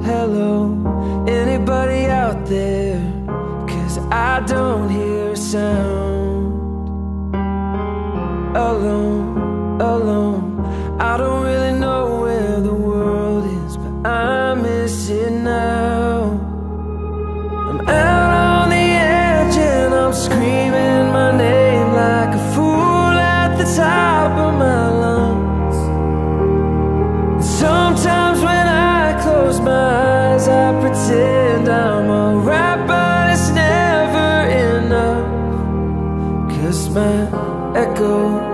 hello, anybody out there? 'Cause I don't hear a sound. Alone, alone, I don't really know where the world is, but I miss it now. I'm out on the edge and I'm screaming my name like a fool at the top of my lungs. And sometimes when I close my eyes, I pretend I'm alright, but it's never enough. 'Cause my echo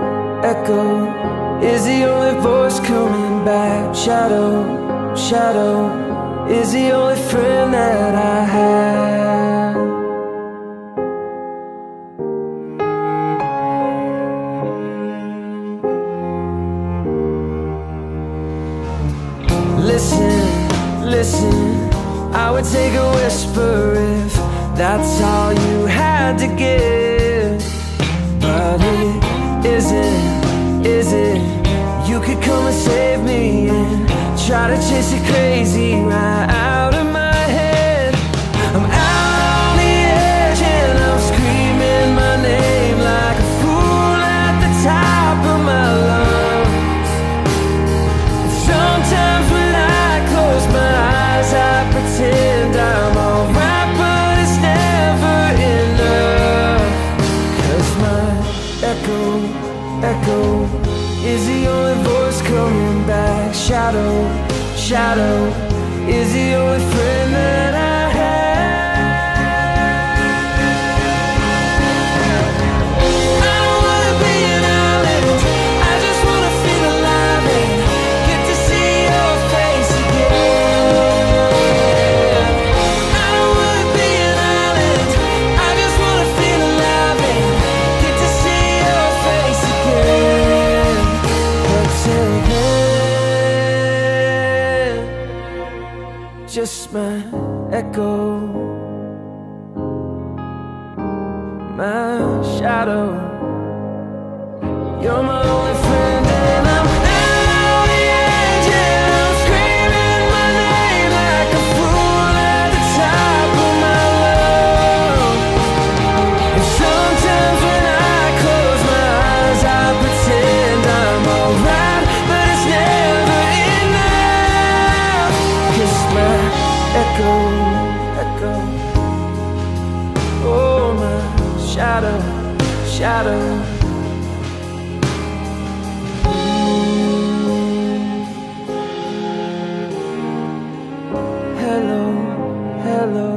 is the only voice coming back. Shadow is the only friend that I have. Listen, I would take a whisper if that's all you had to give. But it isn't, is it? You could come and save me and try to chase it crazy right out of my head. I'm out on the edge and I'm screaming my name like a fool at the top of my lungs. And sometimes when I close my eyes, I pretend I'm alright, but it's never enough. 'Cause my echo is the only voice coming back. Shadow is the only friend that I have. I don't wanna be an island, I just wanna feel alive and get to see your face again. I don't wanna be an island, I just wanna feel alive and get to see your face again. But till then, just my echo, my shadow. You're my only friend and I'm out on the edge and I'm screaming my name like a fool at the top of my lungs. And sometimes when I close my eyes, I pretend I'm alright, but it's never enough. 'Cause my echo, oh my shadow. Hello,